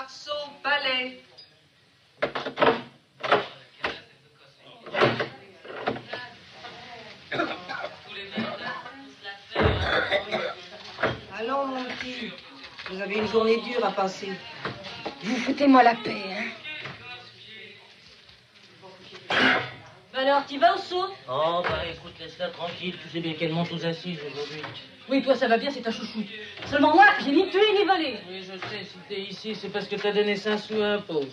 Marceau, palais. Allons, mon petit. Vous avez une journée dure à passer. Vous foutez-moi la paix, hein. Alors, t'y vas au saut? Oh, bah écoute, laisse-la tranquille. Tu sais bien qu'elle monte aux assises aujourd'hui. Oui, toi, ça va bien, c'est ta chouchoute. Seulement moi, j'ai ni tué ni volé. Oui, je sais, si t'es ici, c'est parce que t'as donné 5 sous à un pauvre.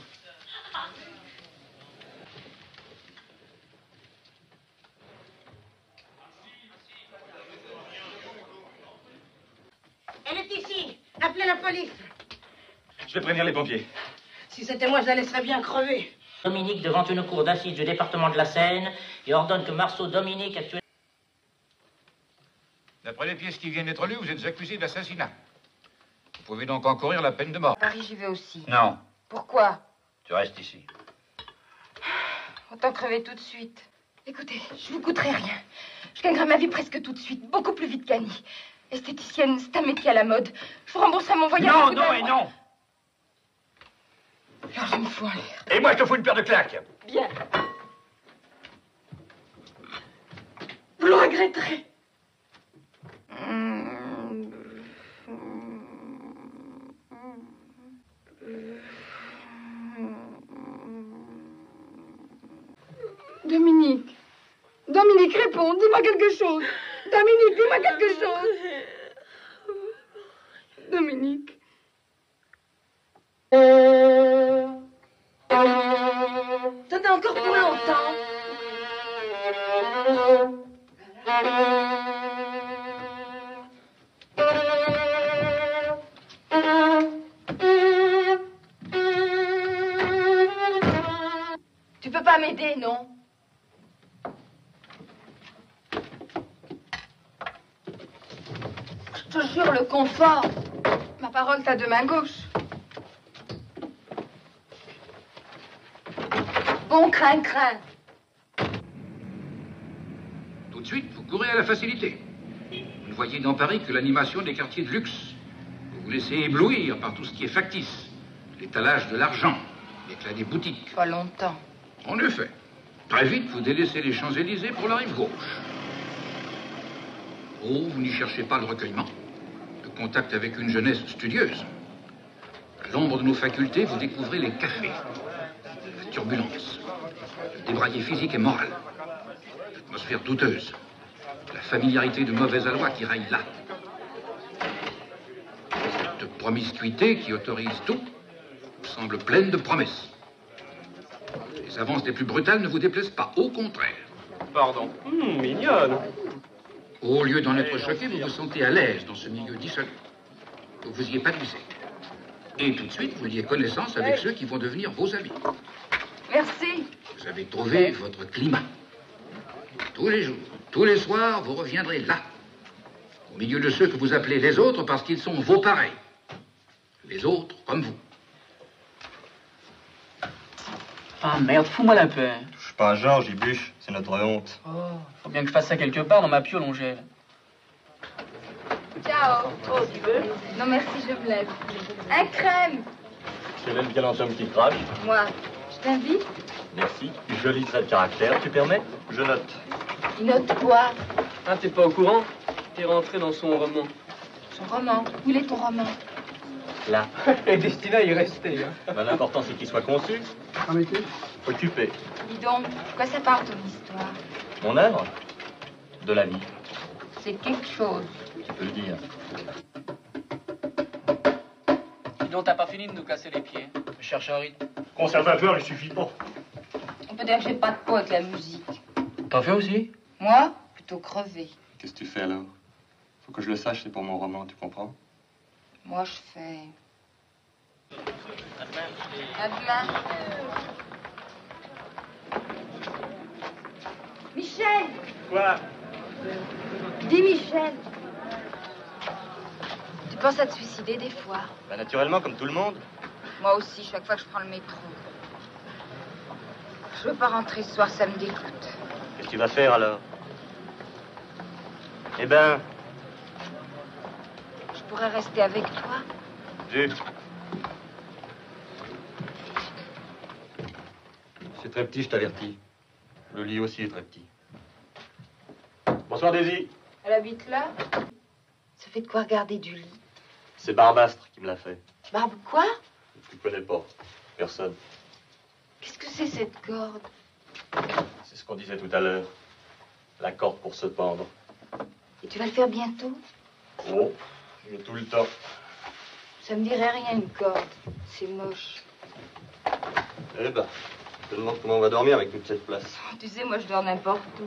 Elle est ici. Appelez la police. Je vais prévenir les pompiers. Si c'était moi, je la laisserais bien crever. Dominique devant une cour d'assises du département de la Seine et ordonne que Marceau Dominique actuellement... D'après les pièces qui viennent d'être lues, vous êtes accusé d'assassinat. Vous pouvez donc encourir la peine de mort. À Paris, j'y vais aussi. Non, Pourquoi? tu restes ici. Autant crever tout de suite. Écoutez, je vous coûterai rien. Je gagnerai ma vie presque tout de suite, beaucoup plus vite qu'Annie. Esthéticienne, c'est un métier à la mode. Je vous rembourserai mon voyage. Non, non et non. Alors je me fous en l'air. Et moi, je te fous une paire de claques. Bien. Vous le regretterez. Dominique. Dominique, réponds. Dis-moi quelque chose. Dominique, dis-moi quelque chose. Dominique. T'en as encore pour longtemps. Tu peux pas m'aider, non? Je te jure, le confort. Ma parole, t'as deux mains gauches. Bon crin-crin. Tout de suite, vous courez à la facilité. Vous ne voyez dans Paris que l'animation des quartiers de luxe. Vous vous laissez éblouir par tout ce qui est factice. L'étalage de l'argent, l'éclat des boutiques. Pas longtemps. En effet, très vite, vous délaissez les Champs-Élysées pour la rive gauche. Oh, vous n'y cherchez pas le recueillement, le contact avec une jeunesse studieuse. À l'ombre de nos facultés, vous découvrez les cafés, la turbulence, le débraillé physique et moral, l'atmosphère douteuse, la familiarité de mauvais aloi qui raille là. Cette promiscuité qui autorise tout vous semble pleine de promesses. Les avances les plus brutales ne vous déplaisent pas, au contraire. Pardon. Mignonne. Au lieu d'en être choqué, vous vous sentez à l'aise dans ce milieu dissolu. Vous vous y épanouissez. Et tout de suite, vous liez connaissance avec ceux qui vont devenir vos amis. Merci. Vous avez trouvé votre climat. Tous les jours, tous les soirs, vous reviendrez là. Au milieu de ceux que vous appelez les autres parce qu'ils sont vos pareils. Les autres comme vous. Ah merde, fous-moi la paix. Touche pas à Georges, il bûche, c'est notre honte. Oh, faut bien que je fasse ça quelque part dans ma piole, on gèle. Ciao. Oh, tu veux? Non, merci, je me lève. Un crème. Je te laisse bien en un petit crash. Moi, je t'invite. Merci. Joli trait de caractère, tu permets? Je note. Il note quoi? Ah, t'es pas au courant? T'es rentré dans son roman. Son roman. Où est ton roman? Là. Et destiné à y rester, hein. Ben, l'important, c'est qu'il soit conçu. Occupé. Dis donc, de quoi ça parle ton histoire? Mon œuvre? De la vie. C'est quelque chose. Tu peux le dire. Dis donc, t'as pas fini de nous casser les pieds. Je cherche un rythme. Conservateur, il suffit pas. On peut dire que j'ai pas de peau avec la musique. T'en fais aussi? Moi, plutôt crevé. Qu'est-ce que tu fais alors? Faut que je le sache, c'est pour mon roman, tu comprends? Moi, je fais... À demain. Michel! Quoi? Dis Michel. Tu penses à te suicider des fois? Ben, naturellement, comme tout le monde. Moi aussi, chaque fois que je prends le métro. Je veux pas rentrer ce soir, ça me dégoûte. Qu'est-ce que tu vas faire alors? Eh ben, Je pourrais rester avec toi. vu. C'est très petit, je t'avertis. Le lit aussi est très petit. Bonsoir, Daisy. Elle habite là? Ça fait de quoi regarder du lit? C'est Barbastre qui me l'a fait. Barbe quoi? Tu connais pas. Personne. Qu'est-ce que c'est cette corde? C'est ce qu'on disait tout à l'heure. La corde pour se pendre. Et tu vas le faire bientôt? Oh, j'ai tout le temps. Ça me dirait rien, une corde. C'est moche. Eh ben, je te demande comment on va dormir avec toute cette place. Tu sais, moi, je dors n'importe où.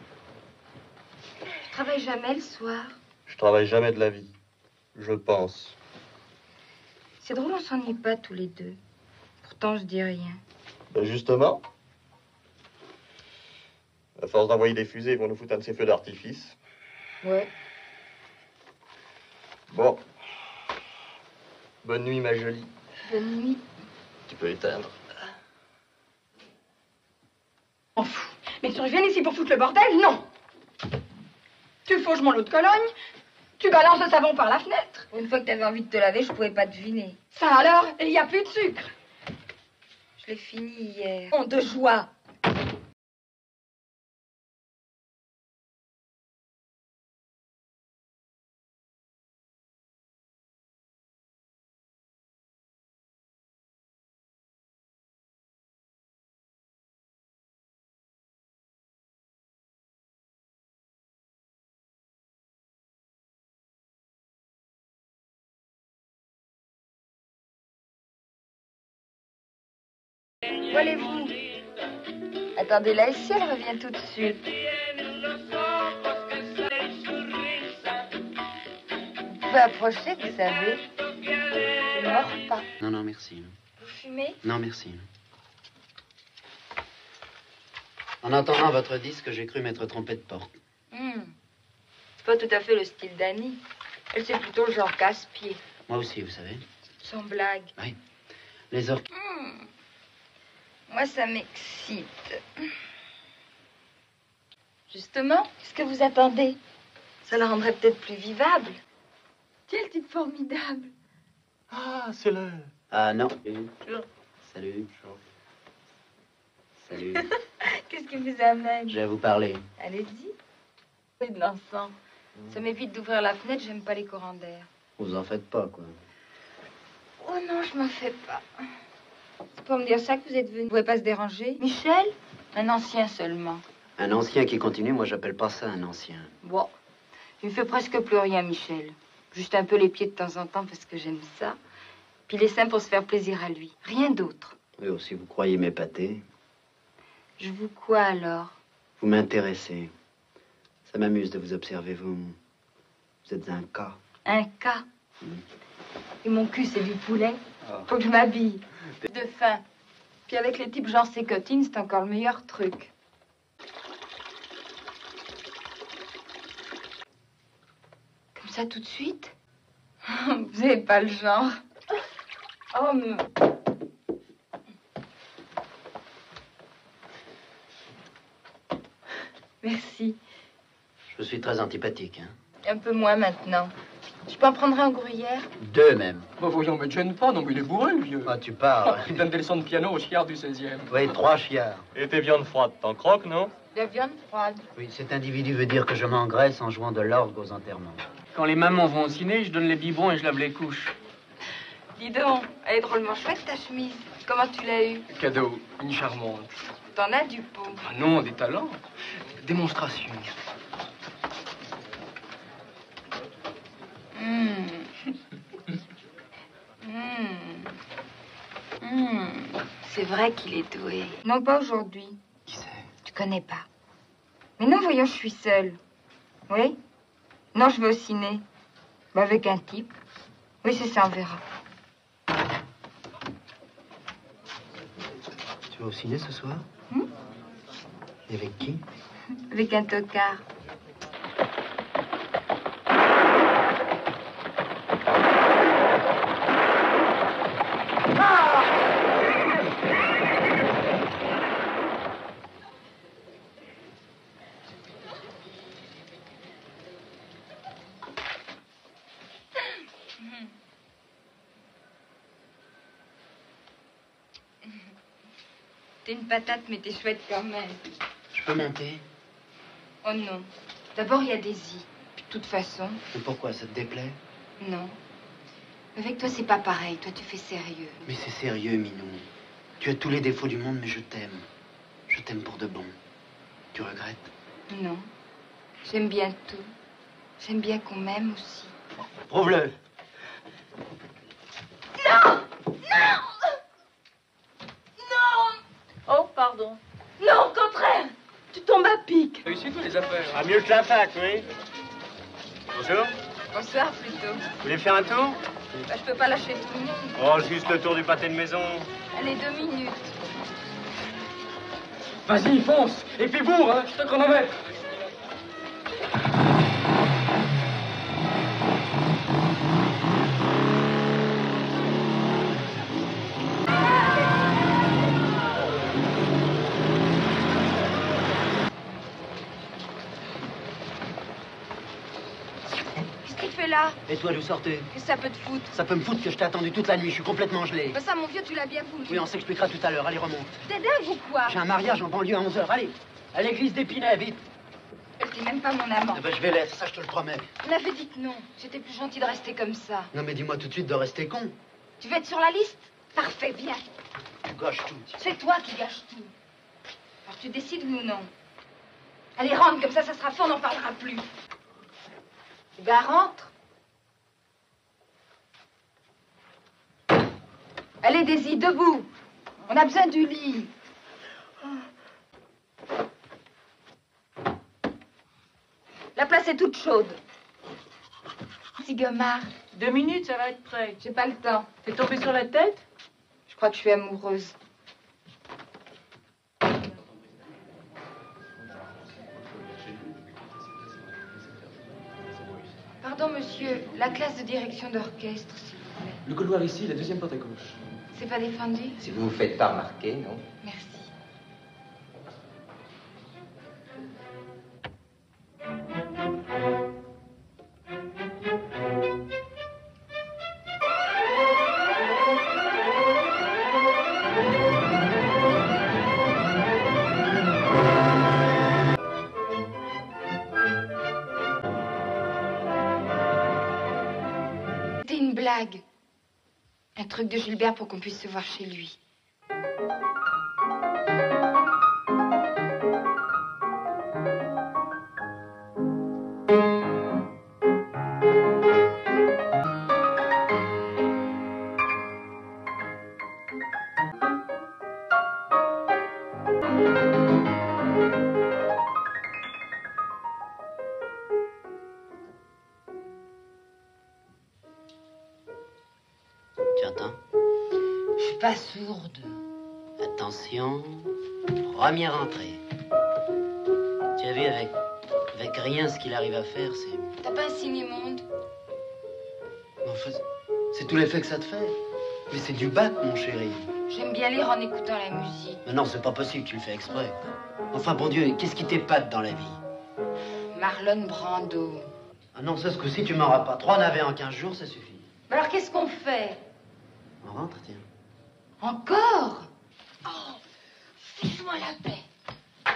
Je travaille jamais le soir. Je travaille jamais de la vie. Je pense. C'est drôle, on s'ennuie pas tous les deux. Pourtant, je dis rien. Ben justement. À force d'envoyer des fusées, ils vont nous foutre un de ces feux d'artifice. Ouais. Bon. Bonne nuit, ma jolie. Bonne nuit. Tu peux éteindre. M'en fous. Mais tu reviens ici pour foutre le bordel? Non. Tu fauches mon lot de Cologne. Tu balances le savon par la fenêtre. Une fois que t'avais envie de te laver, je pouvais pas deviner. Ça alors, il n'y a plus de sucre. Je l'ai fini hier. Honte de joie. Où allez-vous? Attendez, là, ici, elle revient tout de suite. Vous pouvez approcher, vous savez. Je ne mords pas. Non, non, merci. Vous fumez? Non, merci. En entendant votre disque, j'ai cru m'être trompé de porte. C'est pas tout à fait le style d'Annie. Elle, c'est plutôt le genre casse-pied. Moi aussi, vous savez. Sans blague. Oui. Les orques. Moi, ça m'excite. Justement, qu'est-ce que vous attendez? Ça la rendrait peut-être plus vivable. Quel type formidable. Ah, c'est l'heure. Ah, non. Salut. Salut. Qu'est-ce qui vous amène? Je vais vous parler. Allez-y. Oui, de l'encens. Ça m'évite d'ouvrir la fenêtre, j'aime pas les courants d'air. Vous en faites pas, quoi. Oh non, je m'en fais pas. C'est pour me dire ça que vous êtes venu. Vous pouvez pas se déranger? Michel? Un ancien seulement. Un ancien qui continue, moi, j'appelle pas ça un ancien. Bon, il me fait presque plus rien, Michel. Juste un peu les pieds de temps en temps parce que j'aime ça. Puis les seins pour se faire plaisir à lui. Rien d'autre. Oui, aussi, vous croyez m'épater. Je vous quoi alors? Vous m'intéressez. Ça m'amuse de vous observer, vous. Vous êtes un cas. Un cas. Et mon cul, c'est du poulet. Ah. Faut que je m'habille. De faim. Puis avec les types genre sécotine, c'est encore le meilleur truc. Comme ça, tout de suite? Vous avez pas le genre. Oh, mais... Merci. Je suis très antipathique, hein. Un peu moins maintenant. Je peux en prendre un gruyère? Deux, même. Bah voyons, me gêne pas, non mais il est bourré, le vieux. Ah, tu parles. Il donne des leçons de piano au chiard du 16e. Oui, 3 chiards. Et tes viandes froides, t'en croques, non? De la viande froide. Oui, cet individu veut dire que je m'engraisse en jouant de l'orgue aux enterrements. Quand les mamans vont au ciné, je donne les biberons et je lave les couches. Dis donc, elle est drôlement chouette ta chemise. Comment tu l'as eue? Cadeau, une charmante. T'en as du pot. Ah non, des talents. Démonstration. C'est vrai qu'il est doué. Non, pas aujourd'hui. Qui c'est? Tu connais pas. Mais non, voyons, je suis seule. Oui? Non, je vais au ciné. Bah, avec un type. Oui, c'est ça, on verra. Tu vas au ciné ce soir? Et avec qui? Avec un tocard. T'es une patate, mais t'es chouette quand même. Je peux monter? Oh non. D'abord, il y a Daisy. Puis de toute façon... Mais pourquoi, ça te déplaît? Non. Avec toi, c'est pas pareil. Toi, tu fais sérieux. Mais c'est sérieux, Minou. Tu as tous les défauts du monde, mais je t'aime. Je t'aime pour de bon. Tu regrettes? Non. J'aime bien tout. J'aime bien qu'on m'aime aussi. Prouve-le. Non! Non! Non! Oh, pardon. Non, au contraire! Tu tombes à pic. Réussis tous les affaires. Ah, mieux que la fac, oui. Bonjour. Bonsoir, plutôt. Vous voulez faire un tour? Bah, je peux pas lâcher tout le monde. Oh, juste le tour du pâté de maison. Allez, 2 minutes. Vas-y, fonce. Et puis bourre, hein, je te chronomètre. Qu'est-ce qu'il fait là? Et toi, d'où sortez? Qu'est-ce que ça peut te foutre? Ça peut me foutre que je t'ai attendu toute la nuit. Je suis complètement gelé. Bah ça, mon vieux, tu l'as bien voulu. Oui, on s'expliquera tout à l'heure. Allez, remonte. T'es dingue ou quoi? J'ai un mariage en banlieue à 11h. Allez, à l'église d'Épinay, vite. T'es même pas mon amant. Eh ben, je vais l'être, ça, je te le promets. On avait dit que non. J'étais plus gentil de rester comme ça. Non, mais dis-moi tout de suite de rester con. Tu veux être sur la liste? Parfait, viens. Tu gâches tout. C'est toi qui gâches tout. Alors tu décides oui ou non. Allez, rentre, comme ça sera fait, on n'en parlera plus. Ben, rentre. Allez, Daisy, debout. On a besoin du lit. La place est toute chaude. Sigomar. 2 minutes, ça va être prêt. J'ai pas le temps. T'es tombée sur la tête? Je crois que je suis amoureuse. Pardon, monsieur. La classe de direction d'orchestre, s'il vous plaît. Le couloir ici, la deuxième porte à gauche. C'est pas défendu? Si vous vous faites pas remarquer, non? Merci. C'était une blague. Un truc de Gilbert pour qu'on puisse se voir chez lui. Tu entends? Je suis pas sourde. Attention, première entrée. Tu as vu, avec rien, ce qu'il arrive à faire, c'est... T'as pas un ciné-monde? Enfin, c'est tout l'effet que ça te fait. Mais c'est du bac, mon chéri. J'aime bien lire en écoutant la musique. Mais non, c'est pas possible, tu le fais exprès. Enfin, bon Dieu, qu'est-ce qui t'épate dans la vie? Marlon Brando. Ah non, ça, ce coup-ci, tu m'auras pas. 3 navets en 15 jours, ça suffit. Alors qu'est-ce qu'on fait? On rentre, tiens. Encore? Oh, fiche-moi la paix.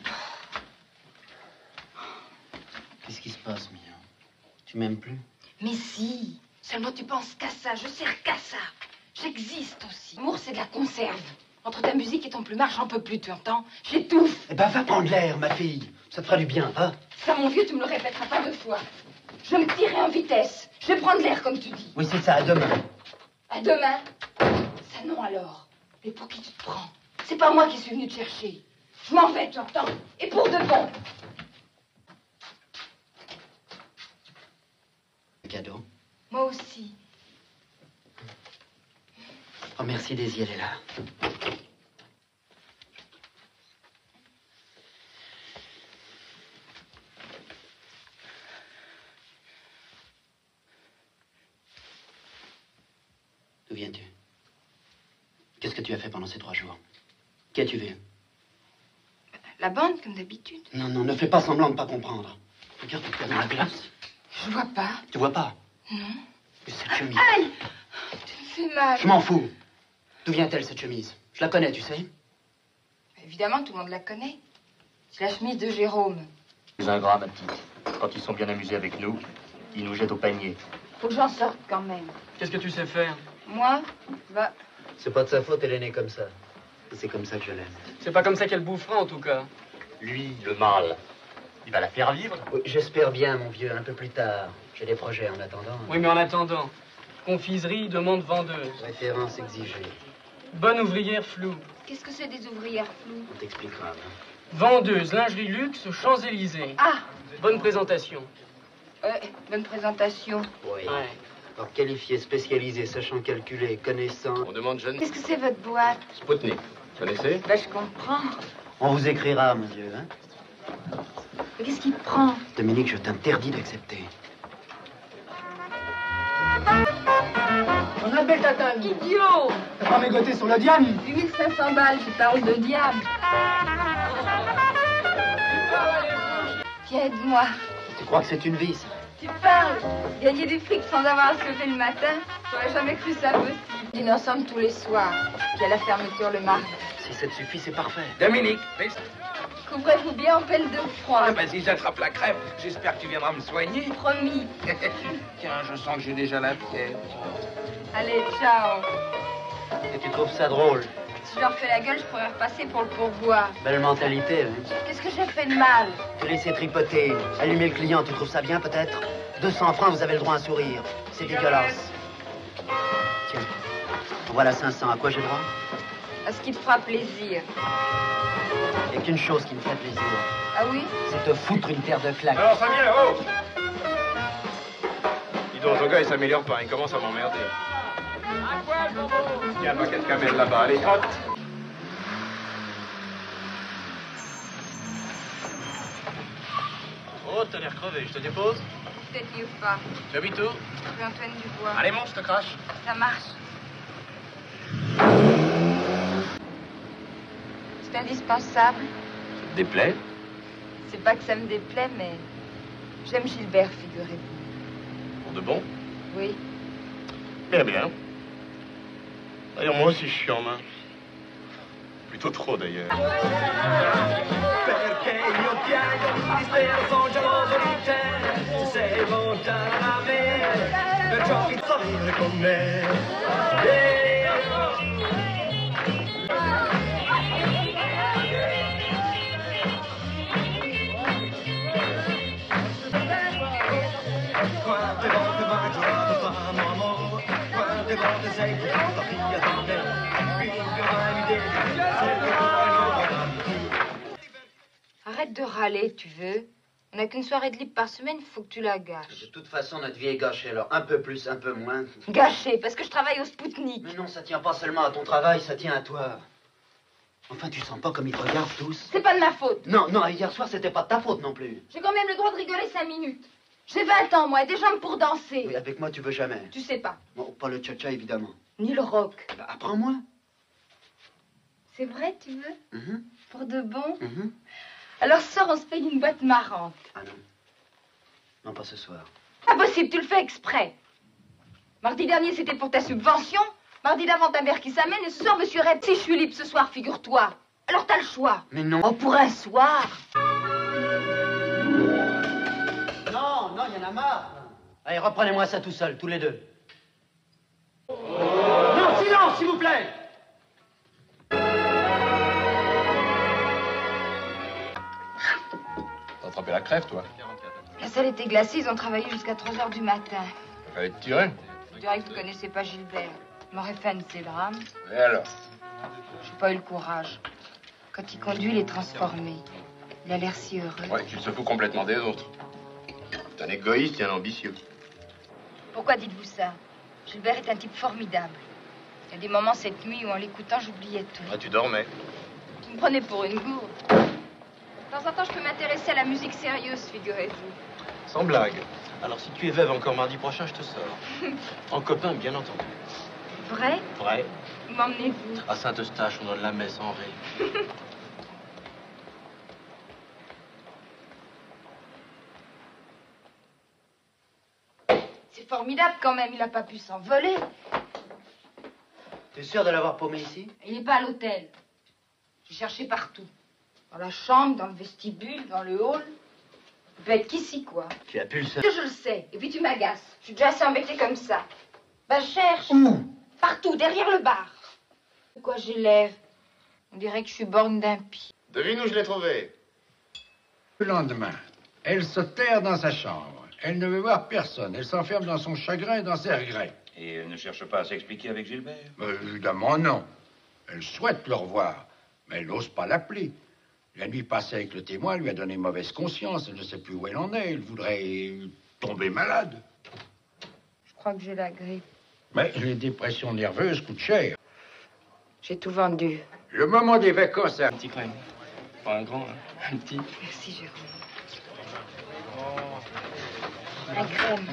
Qu'est-ce qui se passe, Mia? Tu m'aimes plus? Mais si, seulement tu penses qu'à ça, je sers qu'à ça. J'existe aussi. L'amour, c'est de la conserve. Entre ta musique et ton plumard, j'en peux plus, tu entends? J'étouffe. Eh ben, va prendre l'air, ma fille. Ça te fera du bien, hein? Ça, mon vieux, tu me le répéteras pas 2 fois. Je me tirerai en vitesse. Je vais prendre l'air, comme tu dis. Oui, c'est ça, à demain. À demain? Ça non, alors. Mais pour qui tu te prends? C'est pas moi qui suis venue te chercher. Je m'en vais, tu entends? Et pour de bon. Un cadeau. Moi aussi. Oh, merci, Daisy, elle est là. D'où viens-tu? Qu'est-ce que tu as fait pendant ces 3 jours? Qui as-tu vu? La bande, comme d'habitude. Non, non, ne fais pas semblant de pas comprendre. Regarde, tu es dans la glace. Je vois pas. Tu vois pas? Non. Mais cette chemise. Aïe! Tu me fais mal. Je m'en fous. D'où vient-elle, cette chemise? Je la connais, tu sais? Évidemment, tout le monde la connaît. C'est la chemise de Jérôme. Les ingrats, ma petite. Quand ils sont bien amusés avec nous, ils nous jettent au panier. Faut que j'en sorte quand même. Qu'est-ce que tu sais faire? Moi, bah, C'est pas de sa faute, elle est née comme ça. Et c'est comme ça que je l'aime. C'est pas comme ça qu'elle bouffera, en tout cas. Lui, le mâle, il va la faire vivre. Oui, j'espère bien, mon vieux, un peu plus tard. J'ai des projets en attendant. Oui, mais en attendant, confiserie demande vendeuse. Référence exigée. Bonne ouvrière floue. qu'est-ce que c'est des ouvrières floues? On t'expliquera. Hein. Vendeuse, lingerie luxe, Champs-Élysées. Ah, Bonne présentation. bonne présentation. Oui. Ouais. Alors, qualifié, spécialisé, sachant calculer, connaissant. On demande jeune. Qu'est-ce que c'est votre boîte? Spoutnik. Connaissez? Bah, je comprends. On vous écrira, mon vieux, hein. Mais qu'est-ce qu'il prend? Dominique, je t'interdis d'accepter. On appelle ta table. Idiot! T'as pas mégoté sur le diable? 8500 balles, je parle de diable. Tiens, aide-moi. Tu crois que c'est une vie, ça? Tu parles. Gagner du fric sans avoir à se lever le matin, j'aurais jamais cru ça possible. Dîner ensemble tous les soirs, puis à la fermeture le mardi. Si ça te suffit, c'est parfait. Dominique, Couvrez-vous bien en pelle de froid. vas-y, j'attrape la crêpe. J'espère que tu viendras me soigner. Promis. Tiens, je sens que j'ai déjà la fièvre. Allez, ciao. Et tu trouves ça drôle? Si je leur fais la gueule, je pourrais repasser pour le pourboire. Belle mentalité, hein. Qu'est-ce que j'ai fait de mal? Te laisser tripoter, allumer le client, tu trouves ça bien, peut-être? 200 francs, vous avez le droit à un sourire. C'est dégueulasse. Tiens, voilà 500. À quoi j'ai le droit? À ce qui te fera plaisir. Il n'y a qu'une chose qui me fait plaisir. Ah oui? C'est te foutre une paire de claques. Alors, Fabien, oh! Dis donc, ton gars, il s'améliore pas. Il commence à m'emmerder. Il y a un paquet de camels là-bas. Allez, trotte! Oh, t'as l'air crevé, je te dépose? Peut-être mieux pas. Tu habites où? Rue Antoine Dubois. Allez, monte, je te crache. Ça marche. C'est indispensable. Ça te déplaît? C'est pas que ça me déplaît, mais j'aime Gilbert, figurez-vous. Pour de bon? Oui. Bien, bien. D'ailleurs, moi aussi, je suis en main. Plutôt trop, d'ailleurs. Arrête de râler, tu veux. On n'a qu'une soirée de libre par semaine, il faut que tu la gâches. De toute façon, notre vie est gâchée, alors un peu plus, un peu moins. Gâchée, parce que je travaille au Spoutnik. Mais non, ça tient pas seulement à ton travail, ça tient à toi. Enfin, tu sens pas comme ils te regardent tous? C'est pas de ma faute. Non, non, hier soir, c'était pas de ta faute non plus. J'ai quand même le droit de rigoler 5 minutes. J'ai 20 ans, moi, et des jambes pour danser. Oui, avec moi, tu veux jamais. Tu sais pas. Bon, pas le cha-cha, évidemment. Ni le rock. Bah, apprends-moi. C'est vrai, tu veux? Mhm, Pour de bon? mhm. Alors sors, on se paye une boîte marrante. Ah non. Non, pas ce soir. Impossible, tu le fais exprès. Mardi dernier, c'était pour ta subvention. Mardi d'avant, ta mère qui s'amène. Et ce soir, monsieur Red, si je suis libre ce soir, figure-toi. Alors t'as le choix. Mais non. Oh, pour un soir. Non, non, il y en a marre. Allez, reprenez-moi ça tout seul, tous les deux. Non, silence, s'il vous plaît. T'as attrapé la crève, toi? La salle était glacée, ils ont travaillé jusqu'à 3 h du matin. Fallait te tirer. Je dirais que vous connaissez pas Gilbert. Il m'aurait fait un de ces drames. Et alors? J'ai pas eu le courage. Quand il conduit, il est transformé. Il a l'air si heureux. Ouais, tu te fous complètement des autres. T'es un égoïste et un ambitieux. Pourquoi dites-vous ça? Gilbert est un type formidable. Il y a des moments cette nuit où, en l'écoutant, j'oubliais tout. Ah, tu dormais. Vous me prenez pour une gourde. De temps en temps, je peux m'intéresser à la musique sérieuse, figurez-vous. Sans blague. Alors, si tu es veuve encore mardi prochain, je te sors. En copain, bien entendu. Vrai? Vrai. Où m'emmenez-vous? À Saint-Eustache, on donne la messe en ré. C'est formidable quand même, il n'a pas pu s'envoler. T'es sûr de l'avoir paumé ici? Il n'est pas à l'hôtel. J'ai cherché partout. Dans la chambre, dans le vestibule, dans le hall. Il peut être qu'ici, quoi. Tu as pu le Que je le sais. Et puis tu m'agaces. Je suis déjà assez embêtée comme ça. Bah, cherche. Où? Partout, derrière le bar. Pourquoi j'élève? On dirait que je suis borgne d'un pied. Devine où je l'ai trouvé. Le lendemain, elle se terre dans sa chambre. Elle ne veut voir personne. Elle s'enferme dans son chagrin et dans ses regrets. Et elle ne cherche pas à s'expliquer avec Gilbert? Évidemment, non. Elle souhaite le revoir, mais elle n'ose pas l'appeler. La nuit passée avec le témoin lui a donné mauvaise conscience. Elle ne sait plus où elle en est. Elle voudrait tomber malade. Je crois que j'ai la grippe. Mais les dépressions nerveuses coûtent cher. J'ai tout vendu. Le moment des vacances a... Un petit crème. Pas un grand, hein. Un petit. Merci, Jérôme. Un crème.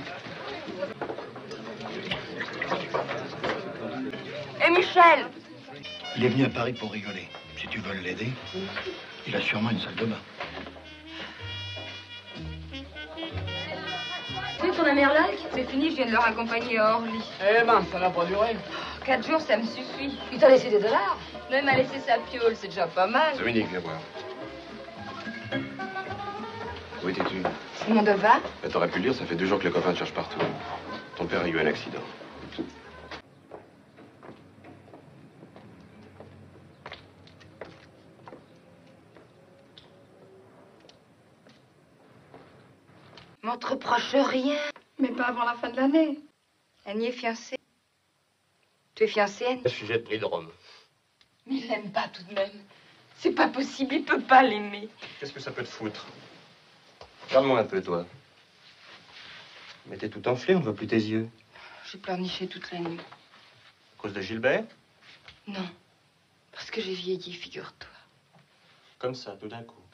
Et Michel? Il est venu à Paris pour rigoler. Si tu veux l'aider, il a sûrement une salle de bain. Tu sais ton ami Erlac? C'est fini, je viens de leur accompagner à Orly. Eh ben, ça n'a pas duré. 4 jours, ça me suffit. Il t'a laissé des dollars? Non, il m'a laissé sa piole, c'est déjà pas mal. Dominique, viens voir. Où étais-tu? Mondova? Bah, t'aurais pu le dire, ça fait 2 jours que le copain te cherche partout. Ton père a eu un accident. M'en reproche rien. Mais pas avant la fin de l'année. Annie est fiancée. Tu es fiancée, Annie? Sujet de prix de Rome. Mais il l'aime pas tout de même. C'est pas possible, il peut pas l'aimer. Qu'est-ce que ça peut te foutre? Regarde-moi un peu, toi. Mais t'es tout enflé, on ne voit plus tes yeux. J'ai pleurniché toute la nuit. À cause de Gilbert? Non. Parce que j'ai vieilli, figure-toi. Comme ça, tout d'un coup.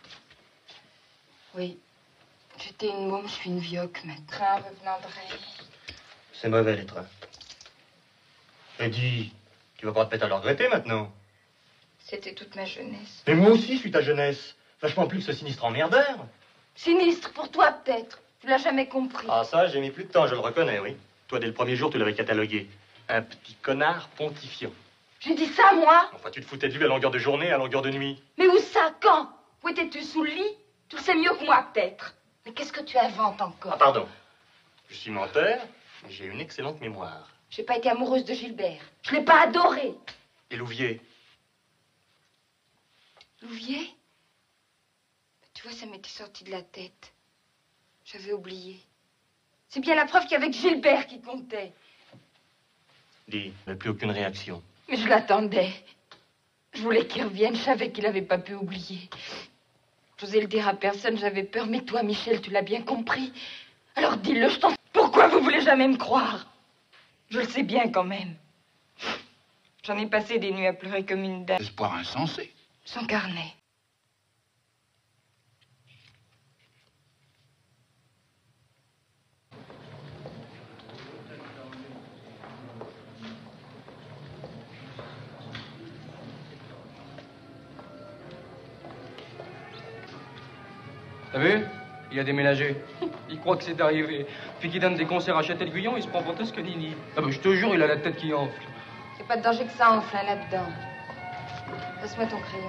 Oui. J'étais une môme, je suis une vioque, maintenant. Train revenant de Rennes. C'est mauvais, les trains. Et dis, tu vas pas te mettre à le regretter maintenant. C'était toute ma jeunesse. Mais moi aussi, je suis ta jeunesse. Vachement plus que ce sinistre emmerdeur. Sinistre pour toi, peut-être. Tu l'as jamais compris. Ah, ça, j'ai mis plus de temps, je le reconnais, oui. Toi, dès le premier jour, tu l'avais catalogué. Un petit connard pontifiant. J'ai dit ça, moi? Enfin, tu te foutais de lui à longueur de journée, à longueur de nuit. Mais où ça? Quand? Où étais-tu? Sous le lit? Tu le sais mieux que moi, peut-être. Mais qu'est-ce que tu inventes encore? Ah, pardon. Je suis menteur, mais j'ai une excellente mémoire. J'ai pas été amoureuse de Gilbert. Je l'ai pas adoré. Et Louvier? Louvier? Tu vois, ça m'était sorti de la tête. J'avais oublié. C'est bien la preuve qu'il y avait que Gilbert qui comptait. Dis, il n'y plus aucune réaction. Mais je l'attendais. Je voulais qu'il revienne, je savais qu'il avait pas pu oublier. J'osais le dire à personne, j'avais peur, mais toi, Michel, tu l'as bien compris. Alors dis-le, je t'en... Pourquoi vous voulez jamais me croire? Je le sais bien quand même. J'en ai passé des nuits à pleurer comme une dame. Espoir insensé. Son carnet. T'as vu? Il a déménagé. Il croit que c'est arrivé. Puis qu'il donne des concerts à Châtel-Guyon, il se prend pour Toscanini. Ah bah je te jure, il a la tête qui enfle. C'est pas de danger que ça enfle, hein, là-dedans. Passe-moi ton crayon.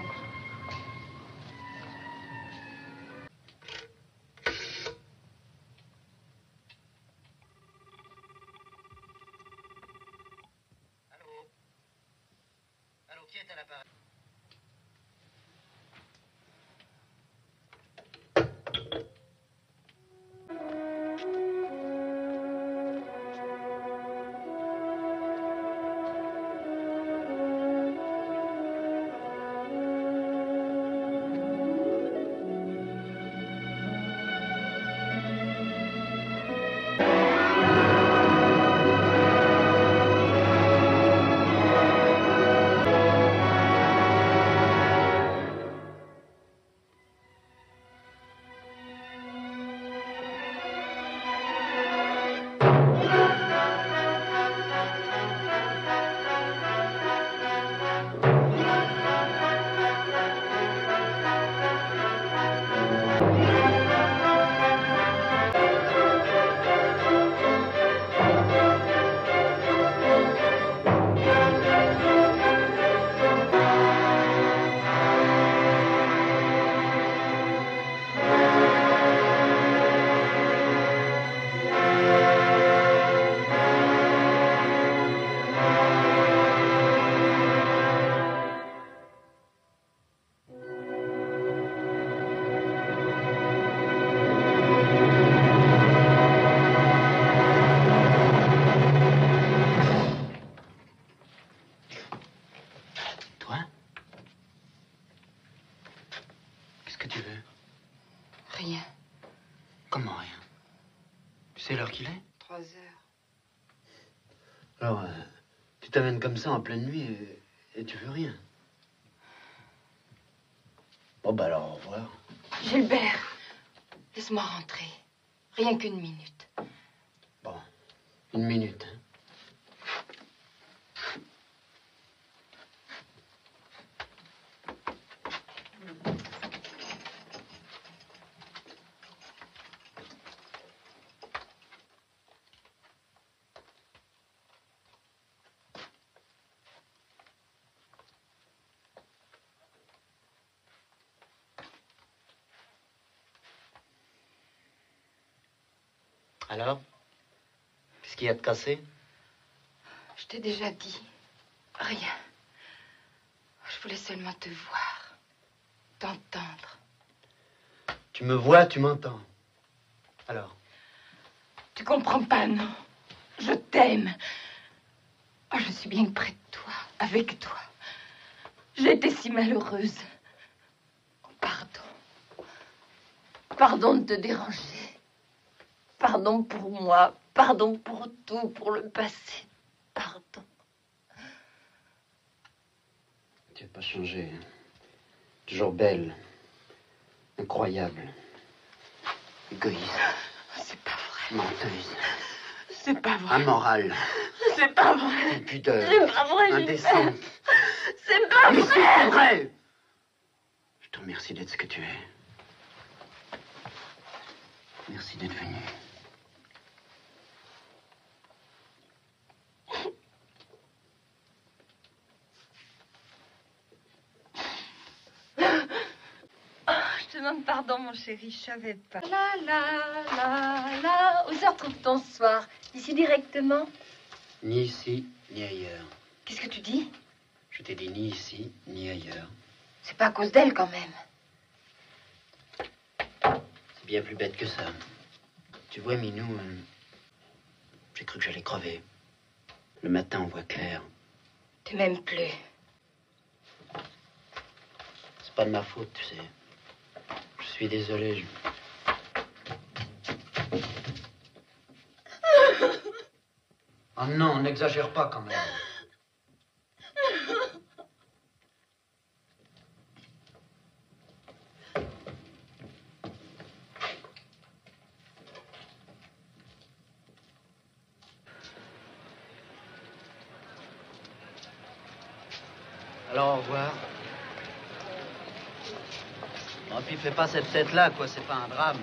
Allô, qui est à l'appareil? qu'il est? 3 heures. Alors, tu t'amènes comme ça en pleine nuit et tu veux rien. Bon, bah alors, au revoir. Gilbert, laisse-moi rentrer. Rien qu'une minute. Bon, 1 minute. Hein. Alors? Qu'est-ce qu'il y a de cassé? Je t'ai déjà dit. Rien. Je voulais seulement te voir. T'entendre. Tu me vois, tu m'entends. Alors? Tu comprends pas, non? Je t'aime. Oh, je suis bien près de toi, avec toi. J'ai été si malheureuse. Pardon. Pardon de te déranger. Pardon pour moi, pardon pour tout, pour le passé. Pardon. Tu n'as pas changé. Hein. Toujours belle. Incroyable. Égoïste. C'est pas vrai. Menteuse. C'est pas vrai. Amorale. C'est pas vrai. Impudeur. C'est pas vrai. Indécente. C'est pas Mais vrai. c'est vrai. Je te remercie d'être ce que tu es. Merci d'être venu. Je te demande pardon, mon chéri, je savais pas. Où se retrouve ton soir? Ici directement? Ni ici, ni ailleurs. Qu'est-ce que tu dis? Je t'ai dit ni ici, ni ailleurs. C'est pas à cause d'elle, quand même. C'est bien plus bête que ça. Tu vois, Minou, j'ai cru que j'allais crever. Le matin, on voit clair. Tu m'aimes plus. C'est pas de ma faute, tu sais. Je suis désolé. Oh non, n'exagère pas quand même. Alors, au revoir. Bon, puis fais pas cette tête-là, quoi, c'est pas un drame.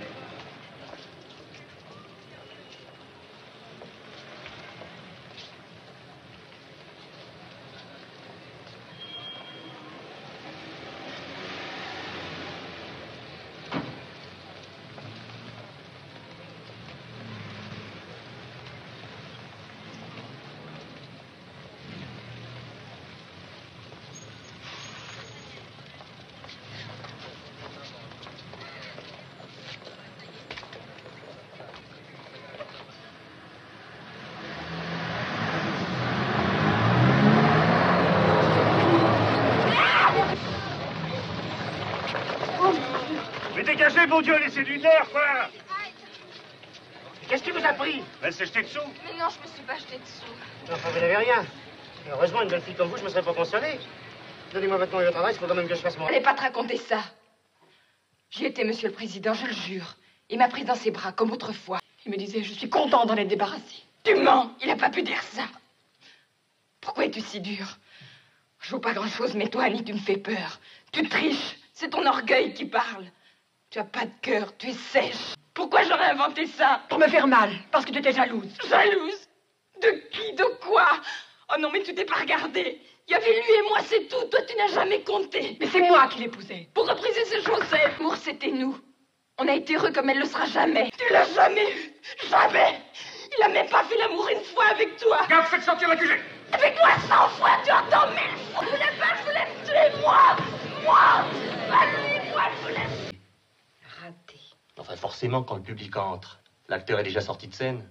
Dégagez, bon Dieu, laissez du nerf, quoi! Qu'est-ce qui vous a pris? Elle s'est jetée dessous. Mais non, je me suis pas jetée dessous. Enfin, vous n'avez rien. Et heureusement, une belle fille comme vous, je me serais pas consolé. Donnez-moi maintenant le travail, il faut quand même que je fasse mon... Allez pas te raconter ça. J'y étais, monsieur le président, je le jure. Il m'a prise dans ses bras, comme autrefois. Il me disait, je suis content d'en être débarrassé. Tu mens, il a pas pu dire ça. Pourquoi es-tu si dur? Je vaux pas grand-chose, mais toi, Annie, tu me fais peur. Tu triches, c'est ton orgueil qui parle. Tu as pas de cœur, tu es sèche. Pourquoi j'aurais inventé ça? Pour me faire mal, parce que tu étais jalouse. Jalouse? De qui? De quoi? Oh non, mais tu t'es pas regardé. Il y avait lui et moi, c'est tout. Toi, tu n'as jamais compté. Mais c'est moi qui l'épousais. Pour repriser ses chaussettes. L'amour, c'était nous. On a été heureux comme elle le sera jamais. Tu l'as jamais eu. Jamais. Il a même pas fait l'amour une fois avec toi. Garde, faites sortir l'accusé. Avec moi 100 fois, tu entends 1000 fois. Je voulais pas, je voulais me tuer, moi. Moi. Pas lui, moi, je voulais... Raté. Enfin, forcément, quand le public entre, l'acteur est déjà sorti de scène.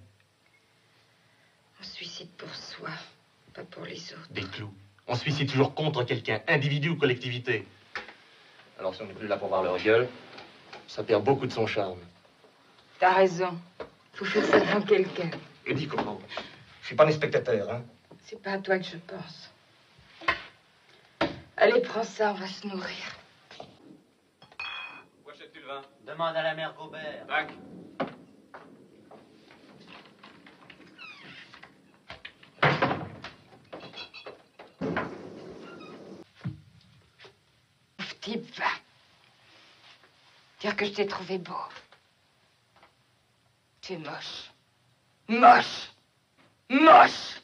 On se suicide pour soi, pas pour les autres. Des clous. On se suicide toujours contre quelqu'un, individu ou collectivité. Alors, si on n'est plus là pour voir leur gueule, ça perd beaucoup de son charme. T'as raison. Faut faire ça devant quelqu'un. Et dis comment? Je suis pas un spectateur, hein. C'est pas à toi que je pense. Allez, prends ça, on va se nourrir. Où achètes-tu le vin? Demande à la mère Gobert. Tac. Type, va. Dire que je t'ai trouvé beau. Tu es moche. Moche. Moche.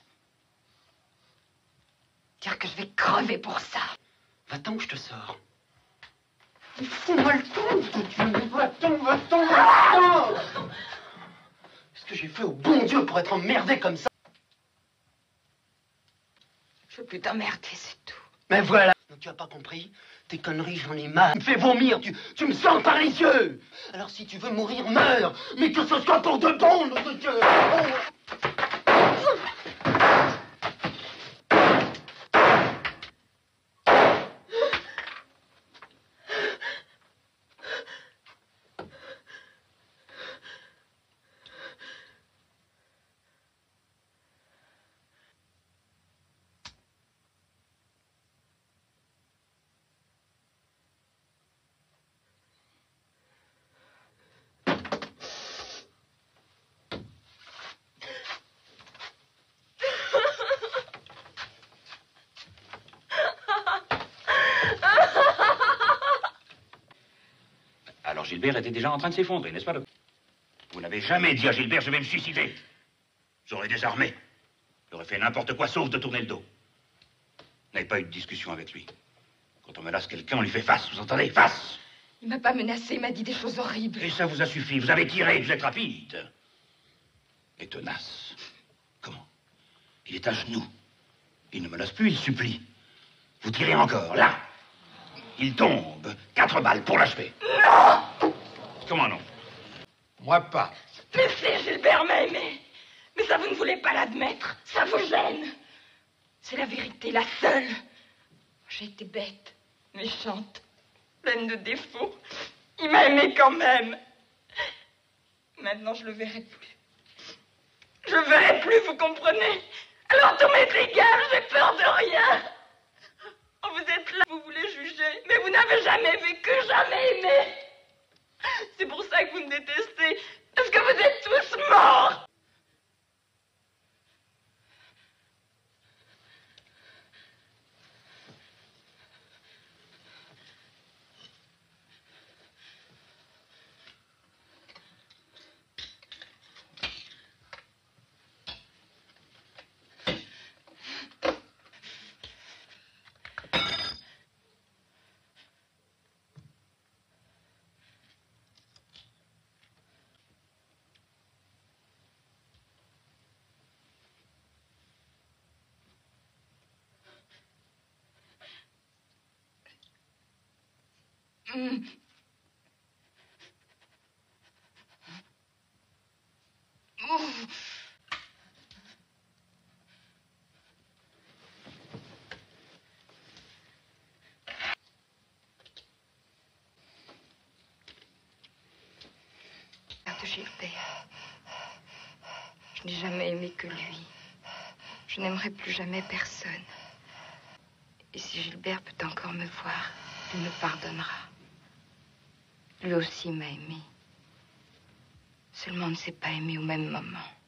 Dire que je vais crever pour ça. Va-t'en ou je te sors. Fous-moi le camp. Va-t'en. Qu'est-ce que j'ai fait au bon Dieu pour être emmerdé comme ça? Je veux plus t'emmerder, c'est tout. Mais voilà. Tu as pas compris? Tes conneries, j'en ai marre. Tu me fais vomir, tu me sens par les yeux. Alors si tu veux mourir, meurs. Mais que ce soit pour de bon, nom de Dieu. Alors Gilbert était déjà en train de s'effondrer, n'est-ce pas, docteur? Vous n'avez jamais dit à Gilbert, je vais me suicider. J'aurais désarmé. J'aurais fait n'importe quoi sauf de tourner le dos. Vous n'avez pas eu de discussion avec lui. Quand on menace quelqu'un, on lui fait face, vous entendez? Face! Il m'a pas menacé, il m'a dit des choses horribles. Et ça vous a suffi, vous avez tiré, vous êtes rapide. Et tenace. Comment? Il est à genoux. Il ne menace plus, il supplie. Vous tirez encore, là. Il tombe. 4 balles pour l'achever. Non! Comment non? Moi pas. Mais si, Gilbert m'a aimé. Mais ça, vous ne voulez pas l'admettre. Ça vous gêne. C'est la vérité, la seule. J'ai été bête, méchante, pleine de défauts. Il m'a aimé quand même. Maintenant, je le verrai plus. Je le verrai plus, vous comprenez? Alors tout m'est égal, j'ai peur de rien. Oh, vous êtes là, vous voulez juger, mais vous n'avez jamais vécu, jamais aimé. C'est pour ça que vous me détestez, parce que vous êtes tous morts. Gilbert, je n'ai jamais aimé que lui. Je n'aimerai plus jamais personne. Et si Gilbert peut encore me voir, il me pardonnera. Lui aussi m'a aimé. Seulement on ne s'est pas aimé au même moment.